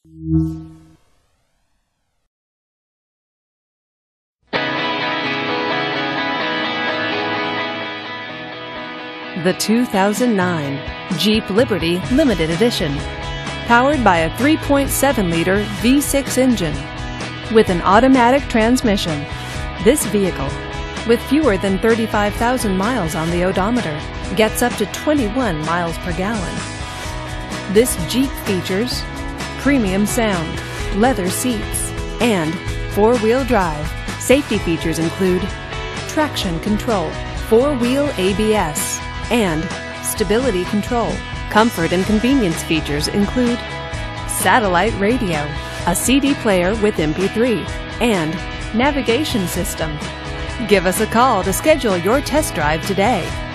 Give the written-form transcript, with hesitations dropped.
The 2009 Jeep Liberty Limited Edition, powered by a 3.7-liter V6 engine with an automatic transmission. This vehicle, with fewer than 35,000 miles on the odometer, gets up to 21 miles per gallon. This Jeep features premium sound, leather seats, and four-wheel drive. Safety features include traction control, four-wheel ABS, and stability control. Comfort and convenience features include satellite radio, a CD player with MP3, and navigation system. Give us a call to schedule your test drive today.